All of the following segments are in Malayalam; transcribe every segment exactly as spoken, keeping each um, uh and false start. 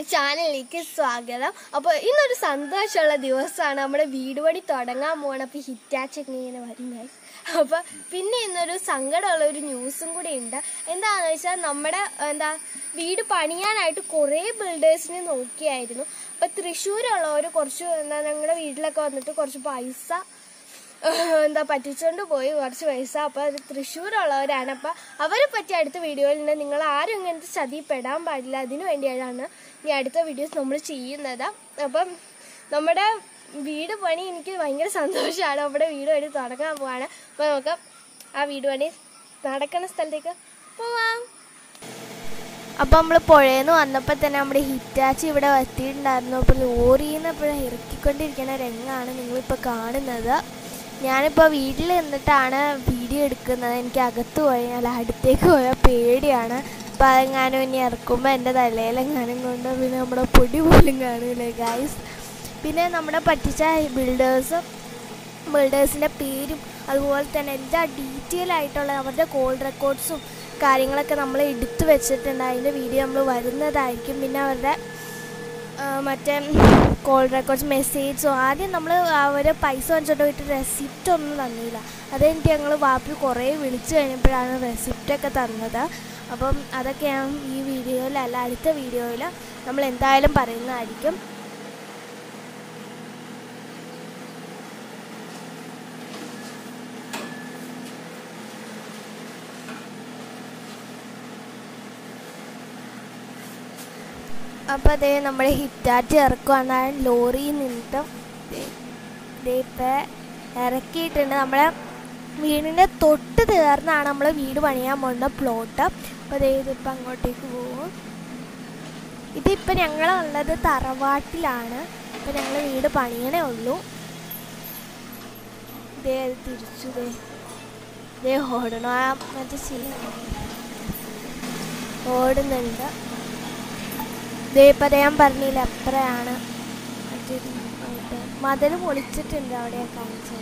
ചാനലിലേക്ക് സ്വാഗതം. അപ്പോൾ ഇന്നൊരു സന്തോഷമുള്ള ദിവസമാണ്. നമ്മുടെ വീട് പണി തുടങ്ങാൻ പോകണം. അപ്പോൾ ഹിറ്റാച്ചൊക്കെ ഇങ്ങനെ വരുന്നത്. അപ്പോൾ പിന്നെ ഇന്നൊരു സങ്കടമുള്ള ഒരു ന്യൂസും കൂടി ഉണ്ട്. എന്താണെന്ന് വെച്ചാൽ നമ്മുടെ എന്താ വീട് പണിയാനായിട്ട് കുറേ ബിൽഡേഴ്സിനെ നോക്കിയായിരുന്നു. അപ്പോൾ തൃശ്ശൂരുള്ളവർ കുറച്ച് എന്താ ഞങ്ങളുടെ വീട്ടിലൊക്കെ വന്നിട്ട് കുറച്ച് പൈസ എന്താ പറ്റിച്ചുകൊണ്ട് പോയി കുറച്ച് പൈസ. അപ്പോൾ അത് തൃശ്ശൂരുള്ളവരാണ്. അപ്പോൾ അവരെ പറ്റി അടുത്ത വീഡിയോയിലുണ്ട്. നിങ്ങൾ ആരും ഇങ്ങനത്തെ ചതിപ്പെടാൻ പാടില്ല. അതിനു വേണ്ടിയാണ് ഈ അടുത്ത വീഡിയോസ് നമ്മൾ ചെയ്യുന്നത്. അപ്പം നമ്മുടെ വീട് പണി എനിക്ക് ഭയങ്കര സന്തോഷമാണ്. നമ്മുടെ വീട് പണി തുടങ്ങാൻ പോവാണ്. അപ്പോൾ നമുക്ക് ആ വീട് പണി നടക്കുന്ന സ്ഥലത്തേക്ക് പോവാം. അപ്പം നമ്മൾ പുഴയെന്ന് വന്നപ്പോൾ തന്നെ നമ്മുടെ ഹിറ്റാച്ചി ഇവിടെ എത്തിയിട്ടുണ്ടായിരുന്നു. അപ്പോൾ ലോറിയിൽ നിന്ന് ഇപ്പോൾ ഇറക്കിക്കൊണ്ടിരിക്കുന്ന രംഗമാണ് നിങ്ങളിപ്പോൾ കാണുന്നത്. ഞാനിപ്പോൾ വീട്ടിൽ നിന്നിട്ടാണ് വീഡിയോ എടുക്കുന്നത്. എനിക്ക് അകത്ത് പോയാൽ അടുത്തേക്ക് പോയാൽ പേടിയാണ്. അപ്പോൾ അതെങ്ങാനും ഇനി ഇറക്കുമ്പോൾ എൻ്റെ തലയിലെങ്ങാനും കൊണ്ട് പിന്നെ നമ്മുടെ പൊടി പോലും കാണില്ലേ ഗൈസ്. പിന്നെ നമ്മുടെ പറ്റിച്ച ബിൽഡേഴ്സ് ബിൽഡേഴ്സിൻ്റെ പേരും അതുപോലെ തന്നെ എല്ലാ ഡീറ്റെയിൽ ആയിട്ടുള്ള അവരുടെ കോൾ റെക്കോർഡ്സും കാര്യങ്ങളൊക്കെ നമ്മൾ എടുത്തു വെച്ചിട്ടുണ്ട്. അതിൻ്റെ വീഡിയോ നമ്മൾ വരുന്നതായിരിക്കും. പിന്നെ അവരുടെ മറ്റേ കോൾ റെക്കോർഡ്സ് മെസ്സേജോ ആദ്യം നമ്മൾ അവർ പൈസ വാങ്ങിച്ചോണ്ട് പോയിട്ട് റെസിപ്റ്റ് ഒന്നും തന്നില്ല. അതെനിക്ക് ഞങ്ങൾ വാപ്പി കുറേ വിളിച്ചു കഴിഞ്ഞപ്പോഴാണ് റെസിപ്റ്റൊക്കെ തന്നത്. അപ്പം അതൊക്കെ ഞാൻ ഈ വീഡിയോയിലല്ല അടുത്ത വീഡിയോയിൽ നമ്മൾ എന്തായാലും പറയുന്നതായിരിക്കും. അപ്പോൾ അതേ നമ്മുടെ ഹിറ്റാച്ചി ഇറക്കുവാണ്. ലോറിയിൽ നിന്നിട്ടും ഇതേ ഇപ്പം ഇറക്കിയിട്ടുണ്ട്. നമ്മളെ വീടിൻ്റെ തൊട്ട് ചേർന്നാണ് നമ്മൾ വീട് പണിയാൻ പോകുന്ന പ്ലോട്ട്. അപ്പോൾ അതേ ഇതിപ്പോൾ അങ്ങോട്ടേക്ക് പോകും. ഇതിപ്പോൾ ഞങ്ങളുള്ളത് തറവാട്ടിലാണ്. അപ്പോൾ ഞങ്ങൾ വീട് പണിയണേ ഉള്ളൂ. ഇതേ അത് തിരിച്ചു ദേ ഇതേ ഓടണം. ആ മറ്റേ ചെയ്യാൻ ഓടുന്നുണ്ട്. ഇതേപ്പം ഞാൻ പറഞ്ഞില്ല എത്രയാണ് മറ്റൊരു മതിൽ പൊളിച്ചിട്ടുണ്ട്. അവിടെ കാണിച്ചതാണ്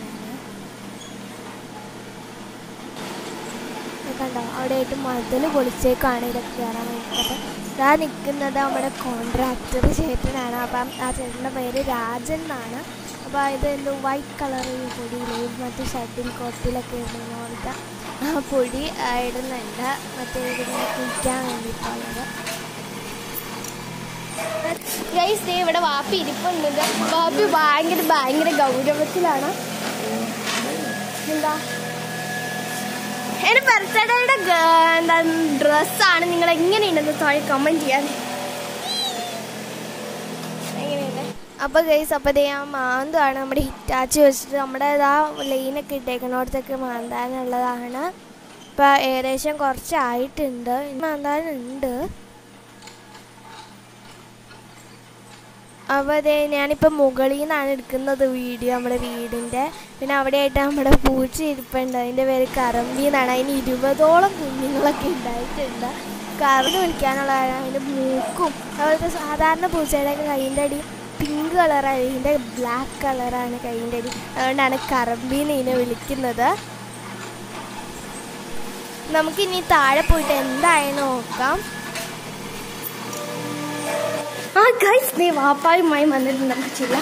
കണ്ടോ. അവിടെയായിട്ട് മതിൽ പൊളിച്ചേക്കാണ് ഇതൊക്കെ കയറാൻ വേണ്ടിയിട്ട്. ഇതാ നിൽക്കുന്നത് നമ്മുടെ കോൺട്രാക്ടർ ചേട്ടനാണ്. അപ്പം ആ ചേട്ടൻ്റെ പേര് രാജൻ എന്നാണ്. അപ്പോൾ ഇത് എന്തോ വൈറ്റ് കളർ പൊടിയില്ലേ മറ്റേ ഷട്ടിൽ കോട്ടിലൊക്കെ ഇടുന്ന പോലത്തെ ആ പൊടി ഇടുന്നുണ്ട്. മറ്റേ ഇതിനെ കുളിക്കാൻ വേണ്ടിയിട്ടുള്ളത്. ഗൈസ് ദേ ഇവിടെ വാപ്പി ഇരിപ്പുണ്ട്. വാപ്പി ഭയങ്കര ഭയങ്കര ഗൗരവത്തിലാണ്. എന്താ എൻ്റെ ബർത്ത്ഡേയുടെ എന്താ ഡ്രസ്സാണ്. നിങ്ങൾ എങ്ങനെയുണ്ടെന്ന് താഴെ കമൻറ്റ് ചെയ്യാൻ. എങ്ങനെയുണ്ട് അപ്പോൾ ഗൈസ് അപ്പോൾ ദേ ആ മാന്താണ് നമ്മുടെ ഹിറ്റാച്ചി വെച്ചിട്ട് നമ്മുടെ ആ ലൈനൊക്കെ ഇട്ടേക്കണോടത്തൊക്കെ മാന്താനുള്ളതാണ്. ഇപ്പോൾ ഏകദേശം കുറച്ചായിട്ടുണ്ട്. മാന്താനുണ്ട്. അപ്പോൾ അതെ ഞാനിപ്പോൾ മുകളിൽ നിന്നാണ് എടുക്കുന്നത് വീഡിയോ നമ്മുടെ വീടിൻ്റെ. പിന്നെ അവിടെയായിട്ട് നമ്മുടെ പൂച്ച ഇരിപ്പുണ്ട്. അതിൻ്റെ പേര് കറമ്പി എന്നാണ്. അതിന് ഇരുപതോളം കുഞ്ഞുങ്ങളൊക്കെ ഉണ്ടായിട്ടുണ്ട്. കറണ്ട് വിളിക്കാനുള്ളതാണ്. അതിൻ്റെ മൂക്കും അതുപോലത്തെ സാധാരണ പൂച്ചയുടെയൊക്കെ കൈൻ്റെ അടി പിങ്ക് കളറാണ്. ഇതിൻ്റെ ബ്ലാക്ക് കളറാണ് കൈൻ്റെ അടി. അതുകൊണ്ടാണ് കറമ്പീന്ന് ഇതിനെ വിളിക്കുന്നത്. നമുക്കിനി താഴെ പോയിട്ട് എന്തായെന്ന് നോക്കാം. ആ ഗൈസ് ദേ വാപ്പായുമായി വന്നിട്ടുണ്ട്. നമുക്ക് ചെയ്യാം.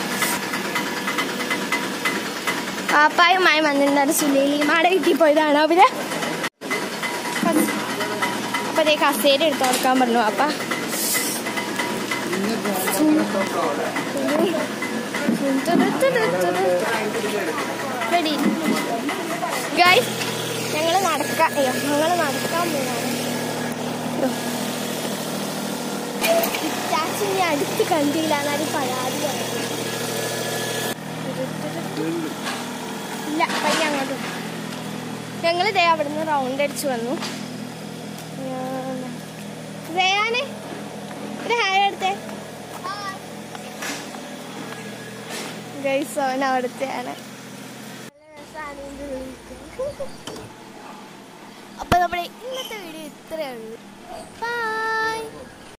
വാപ്പായുമായി വന്നിട്ടുണ്ട്. സുലൈലിമാടെ വീട്ടിൽ പോയതാണ് അവര്. അപ്പൊ ദേ കസേര എടുത്ത് കൊടുക്കാൻ പറഞ്ഞു. അപ്പ ഗൈസ് ഞങ്ങള് നടക്കാൻ ഞങ്ങള് നടക്കാൻ പോവാണ്. ഹിറ്റാച്ചിനെ അടുത്ത് കണ്ടില്ല എന്നാലും പരാതി ഇല്ല. പയ്യ അങ്ങോട്ട് ഞങ്ങൾ ദേ അവിടെ നിന്ന് റൗണ്ട് അടിച്ച് വന്നു. ദയാനെ ഒരു ഹായ് എടുത്തേ. ഗൈസ് അവൻ അവിടുത്തെയാണ്. അപ്പൊ നമ്മുടെ ഇന്നത്തെ വീഡിയോ ഇത്രയേ ഉള്ളൂ.